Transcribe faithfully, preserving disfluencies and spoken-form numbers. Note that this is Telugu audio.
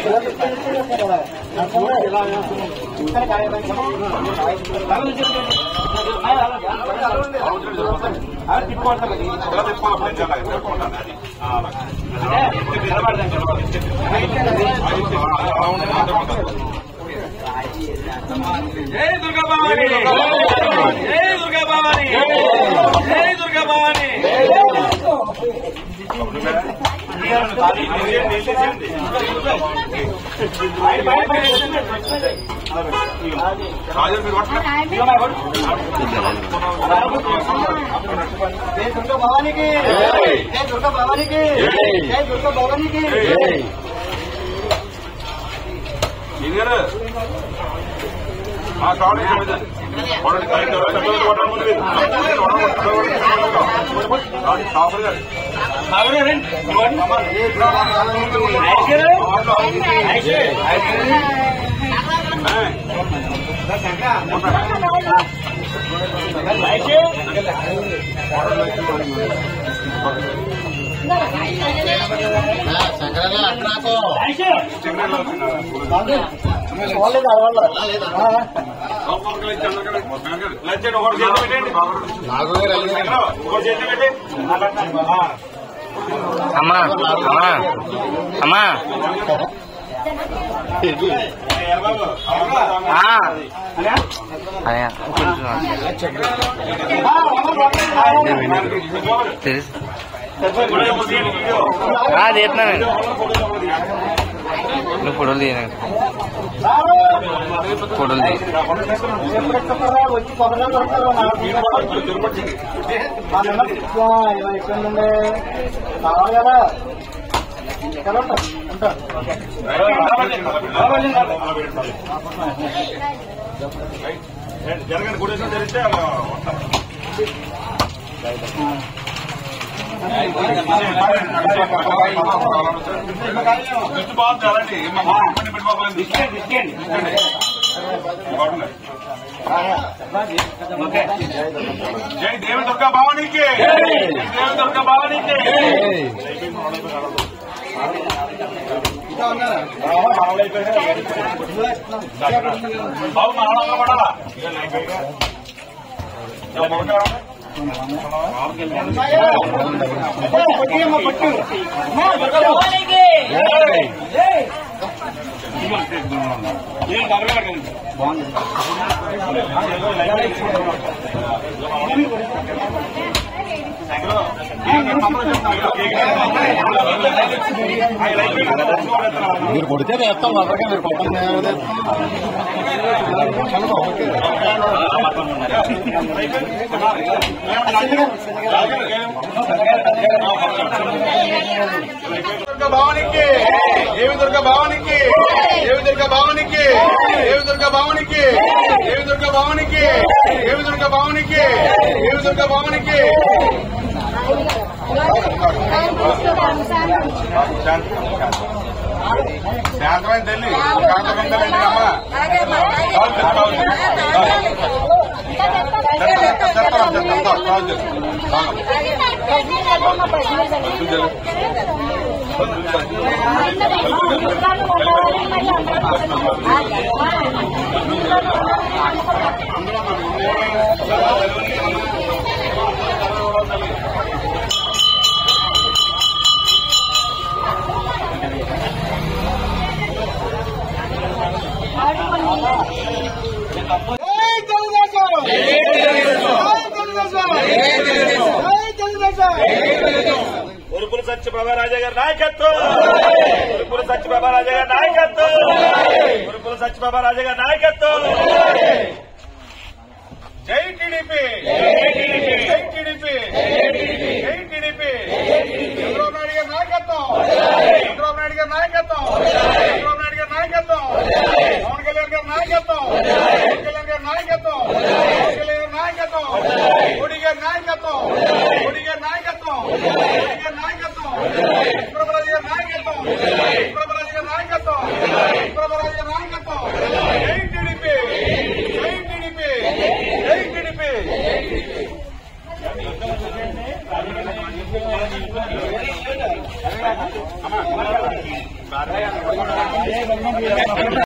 जय दुर्गा भवानी, जय दुर्गा भवानी, जय दुर्गा भवानी। जय दुर्गा भवानी की, जय दुर्गा भवानी की, जय दुर्गा भवानी की। అమ్మా అమ్మా అమ్మా తీస్తున్నాను నువ్వు ఫోటోలు తీయ ఫోటోలు తీ కావాలి కదా జరగండి గుడి జరిగితే బాగుంది జై దేవి దుర్గా భవానీకి, దేవి దుర్గా భవానీకి। బాబు మాడలా పడాలా మీరు కొడితే వేస్తాం అలాగే మీరు పక్కన దుర్గా భవానీకి, దేవి దుర్గా భవానీకి, దేవి దుర్గా భవానీకి, దేవి దుర్గా భవానీకి, దేవి దుర్గా భవానీకి, దేవి దుర్గా భవానీకి, దేవి దుర్గా భవానీకి। శాంతమైన తల్లి, శాంతమైన తల్లి అమ్మా। ఉరుపుల సత్యబాబా రాజా గారి నాయకత్వం, ఉరుపుల సత్యబాబా రాజా గారి నాయకత్వం, ఉరుపుల సత్యబాబా రాజా గారి నాయకత్వం। జై టీడీపీ, జై టీడీపీ, జై టీడీపీ। చంద్రబాబు నాయుడు గారి నాయకత్వం, చంద్రబాబు నాయుడు గారి నాయకత్వం, చంద్రబాబు నాయుడు గారి నాయకత్వం, పవన్ కళ్యాణ్ గారి నాయకత్వం, పవన్ కళ్యాణ్ గారి నాయకత్వం, పవన్ కళ్యాణ్ గారి నాయకత్వం, మోడీ గారి నాయకత్వం, మోడీ గారి నాయకత్వం, మోడీ గారి నాయకత్వం, విప్రభరాజు గారి నాయకత్వం, విప్రభరాజు గారి నాయకత్వం, విప్రభరాజు గారి నాయకత్వం। జై టీడీపీ, జై టీడీపీ, జై టీడీపీ।